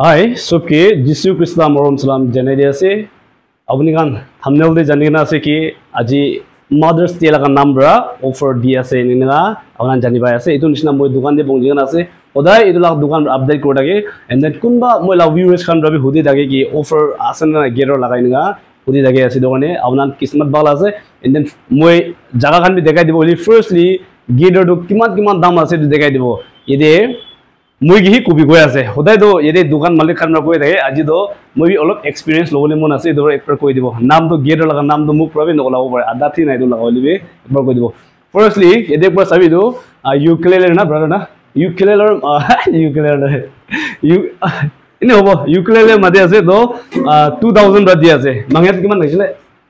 Hi, सबके जिसु कृष्णा मरम सलाम जने दियासे अपनी कान thumbnail दे जाने ना से कि আজি Mother's Day लगा नाम बरा offer दिया से निना अपना जानी बाया से इतो निश्ना मोई दुकान दे पहुंचे ना से उधर इतो लाग दुकान अपडेट कर दागे and then कुंबा मोई लाग viewers खान रबी हुदी दागे कि offer आसन ना गेरो लगाई निगा हुदी दागे ऐसे दुकाने अपना किस्मत बाला से and then मोई जगह खान भी देखा दिबो firstly गेरो दो किमान दाम आसे देखा दिबो ये दे মই কি কবি গৈ আছে সদায় তো এতে দোকান মালিক খান কৈ থাকে আজি তো মই অলপ এক্সপেৰিয়েন্স লবলৈ মন আছে এদৰ একবাৰ কৈ দিব নামটো গেটৰ লগা নামটো মোক প্ৰবি নকলাব পাৰে আদা থি নাই তো লগালিবি একবাৰ কৈ দিব ফাৰ্স্টলি এতে একবাৰ চাবি তো ইউকেলেলে না ব্ৰাদাৰ না ইউকেলেলৰ ইনে হ'ব ইউকেলেলে মাদে আছে তো 2000 ৰাদি আছে মাংয়াত কিমান লাগিছিলে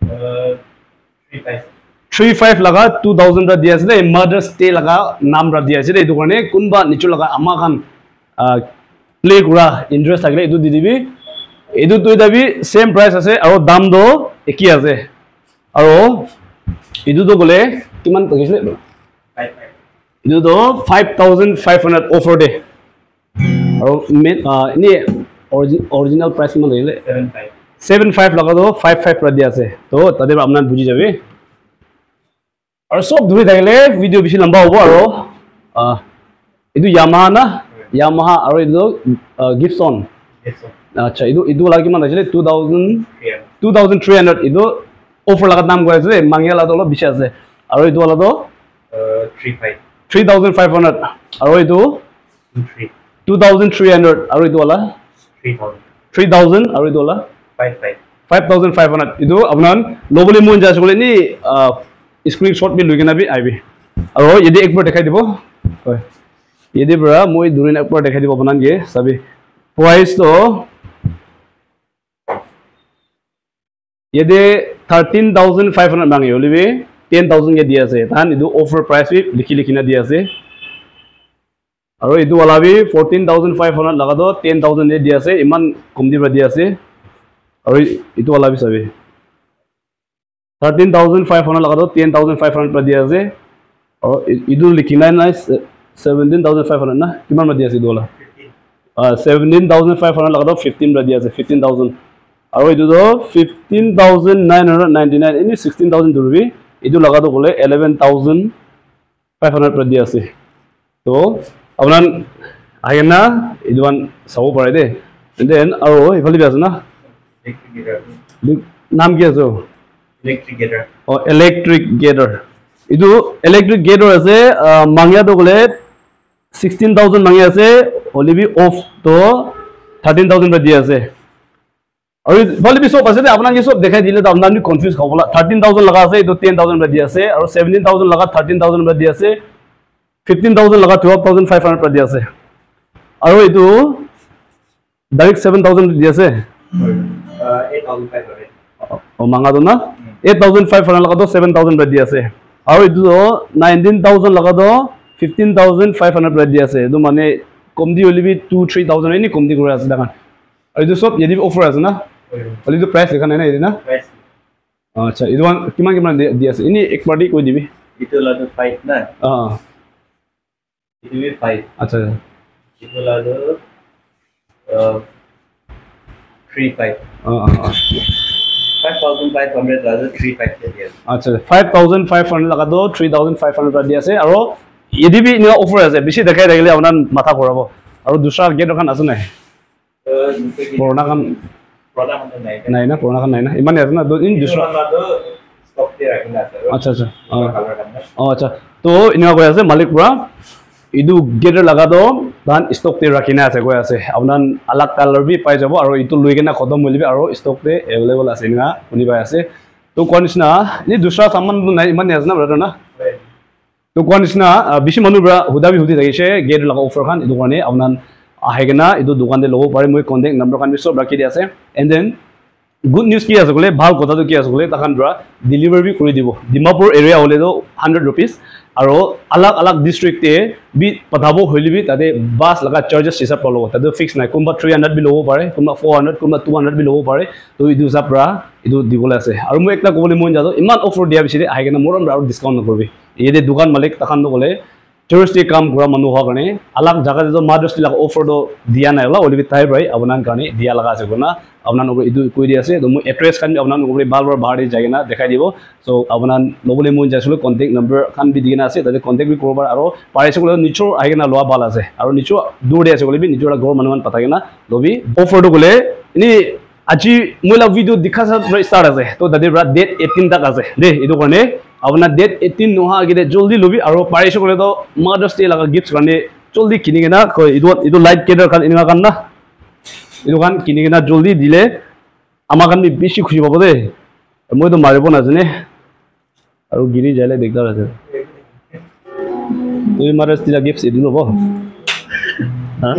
35 लगा 2000 रा दिया से मदर्स डे लगा नाम रा दिया से एदु करने कुनबा निचु लगा आमा खान प्ले कुरा इंटरेस्ट थागले एदु दिदिबि एदु तो दाबि सेम प्राइस আছে আৰু দাম দো একি আছে আৰু এদু তো গলে কিমান পকিছিলে 55 এদু তো 5500 অফার দে আৰু ইনি অরিজিনাল প্ৰাইস কিমান লাগিলে 75 लगा दो 55 रा दिया আছে তো তাদের আপনারা বুঝি যাবে और सब धुरी थाकिले भिडिओ बेसि लम्बा होबो आरो इदु यामाहा ना यामाहा आरो इदु गिब्सन अच्छा इदु लागी मान आছিলে 2300 इदु ऑफर लगा दाम गयसे मांगिया ला तो बेसि আছে आरो इदु वाला तो 3500 आरो इदु 2300 आरो इदु वाला 3000 आरो इदु वाला 5500 इदु आपनान लोबली मन जासगले नि स्क्रीनशॉट भी लुगे ना भी आइबी और यदि एक बार दिखाई दिबो यदि बरा मोई दुरिन एक बार दिखाई दिबो बनान गे सभी प्राइस तो यदि 13500 मांगे ओलिबे 10000 के दिया से तान इदु ऑफर प्राइस भी लिखि ना दिया से और इदु वाला भी 14500 लगा दो 10000 दे दिया से इमान कम दिबा दिया से और इदु वाला भी सभी 13500 लगा दो 10500 पर दिया से और इदु लिखिना ना 17500 ना किमान में दिया से दोला 17500 लगा दो 15 पर दिया से 15000 और इदु दो 15999 इनी 16000 दुरबी इदु लगा दो बोले 11500 पर दिया से तो आपनान आइना इदुन साबो पारे दे देन और इफालि बि आछे ना नाम की आछो इलेक्ट्रिक गेटर इदु इलेक्ट्रिक गेटर আছে মাংয়া তো গলে 16000 মাংয়া আছে অলিবি অফ তো 13000 দি আছে আৰু বলিবি সব আছে আপোনাক কি সব দেখাই দিলে তো আপোনাক কনফিউজ হবলা 13000 লাগা আছে তো 10000 দি আছে আৰু 17000 লাগা 13000 দি আছে 15000 লাগা 12500 দি আছে আৰু এটো ডাইৰেক্ট 7000 দি আছে 8500 ओ मांगा दो ना 8500 लगा दो 7000 पर दिया से और इदु 19000 लगा दो 15500 पर दिया से दो माने कम दी ओली भी 2-3000 एनी कम दी करे আছে দেখেন और इदु सब यदि ऑफर আছে ना ओली तो प्राइस लेखा নাই না प्राइस अच्छा इदु किमान दिया से इनी एक पार्टी कोई दिबी इतो लादो 5 ना इदु 5 अच्छा इतो लादो 35 5500 लगा 3500 दिया अच्छा 5500 लगा दो 3500 पर दिया से और यदि भी इना ऑफर আছে বেশি দেখাই রাখলে আপনার মাথা ঘোরাব আর দুসরা গেট ওখান আছে নাই পুরোনা খান নাই না পুরোনা খান নাই না ইমানে আছে না দিন দুসরা স্টক তে রাখিনা আছে আচ্ছা আচ্ছা আচ্ছা তো ইনা কই আছে মালিক পুরা इदु गेटर लगा दो दान स्टॉक ते रखिना আছে গৈ আছে আপনান আলাক কালার বি পাই যাব আৰু ইটো লৈ কেনা খতম হলিবি আৰু স্টক তে अवेलेबल আছে না উনি পাই আছে তো কোনছনা নি দুসরা সামান নাই মানে আছে না ব্রাদার না তো কোনছনা বেশি মানুহ ব্রা হুদাবি হুদি থাকিছে गेट লগা অফার খান ইটো কাৰণে আপনান আহেগনা ইটো দোকান দে লব পাৰে মই কন্টাক্ট নম্বৰ খান সব ৰাখি দি আছে এন্ড দেন গুড নিউজ কি আছে গলে ভাল কথা তো কি আছে গলে তাখান ব্রা ডেলিভারি কৰি দিব dimapur এরিয়া হলে তো 100 रुपीस আৰু अलग अलग डिस्ट्रिक्ट ते भी पठाबो होलिबि ताते बास लगा चार्जेस हिसाब पलो ताते फिक्स নাই কোনবা 300 বি লব পাৰে কোনবা 400 কোনবা 200 বি লব পাৰে তো ইদু জাপৰা ইদু দিবলে আছে আৰু মই একটা কবলে মন যাদো ইমান অফার দিয়া বিছিৰে আহেগনা মোৰম আৰু ডিসকাউন্ট নকৰবি এদে দোকান মালিক তাখান গলে touristy kam gura manu ha karne alag jaga de Mother's Day la offer do dia na la olibi tai bhai abunan karne dia laga ase guna abunan ogo idu koi dia ase do mu address kan abunan ogo balbar bahari jagena dekhai dibo so abunan lobole mun jaisule contact number kan bi digena ase tade contact bi korobar aro parise gole nichor aigena loa bal ase aro nicho dur dia ase gole bi nichor gor manuman patagena lobi offer do gole ini aji moila video dikhasa start ase to dade date 18 tak ase de idu karne apna date 18 noha agide joldi lobi aro parise kole to Mother's Day laga gifts karne joldi kinigena ko idu light cater kan inga kan na idu kan kinigena joldi dile amakan bi beshi khushi pabo de moi to maribo na jane aro giri jale dekdar ase toi Mother's Day gifts idu lobo ha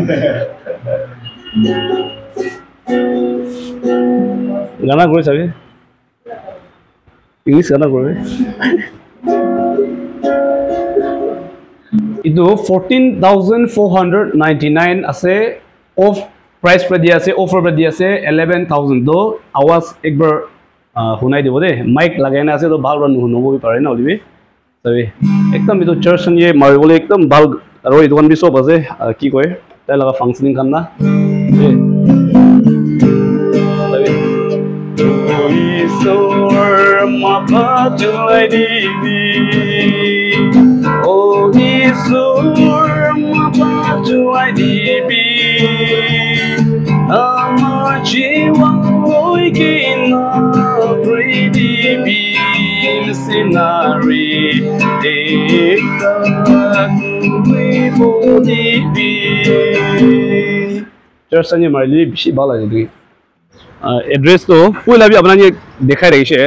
gana kore sabe English gana kore itu 14,499 ase off price pra dia ase offer pra dia ase 11,000 do awas ekbar hunai dibo de mic lagai na ase to bhal ran hunobo bi pare na olibi sabe ekdom itu church ye maribole ekdom bhal aro itu kan bi sob ase ki koy tai laga functioning kan na Oh, Isur, mapatu IDB. Amajiwang hoy kina pretty beam scenery. Ekta kuibo DB. Terusnya marili bisi bala jadi. Address to, pula bi apna ye dekhai rahi hai.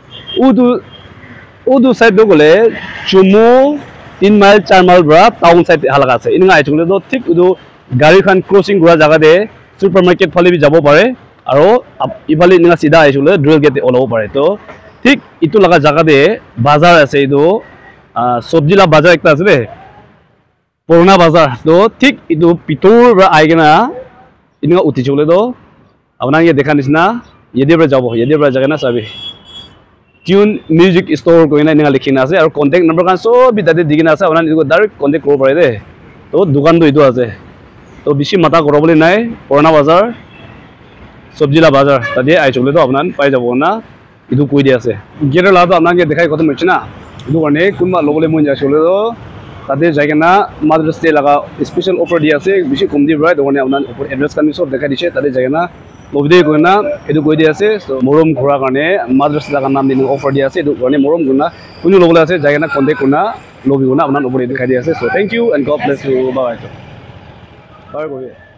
Udu side do gole chumo 3 mile 4 mile bra town side halaga ase inga aichule do thik udu gari khan crossing gura jaga de supermarket phale bi jabo pare aro ibale ninga sida aichule drill gate olobo pare to thik itu laga jaga de bazar ase idu sobji la bazar ekta ase de purna bazar to thik itu pitor bra aigena inga utichule do apna ye dekha nisna yede bra jabo yede bra jaga na sabi Tune music store ko ina ninga likhina ase aro contact number kan so bi date digina ase onan idu direct contact koro pare de to dukan do idu ase to bishi mata koro bole nai Purna bazar sobji la bazar tade ai chole to apnan pai jabo na idu koi dia ase gera la to apnan ke dekhai koto mochina idu karne kunba lobole mon ja chole to tade jaigena Mother's Day laga special offer dia ase bishi kom di right one apnan offer address kan sob dekhai diche tade jaigena lobide koina edu koi dia ase so morom khura karne Mother's Day laga nam dinu offer dia ase edu karne morom guna kunu lobole ase jaigena contact kuna lobi guna apnan offer dekhai dia ase so thank you and God bless you bye bye bye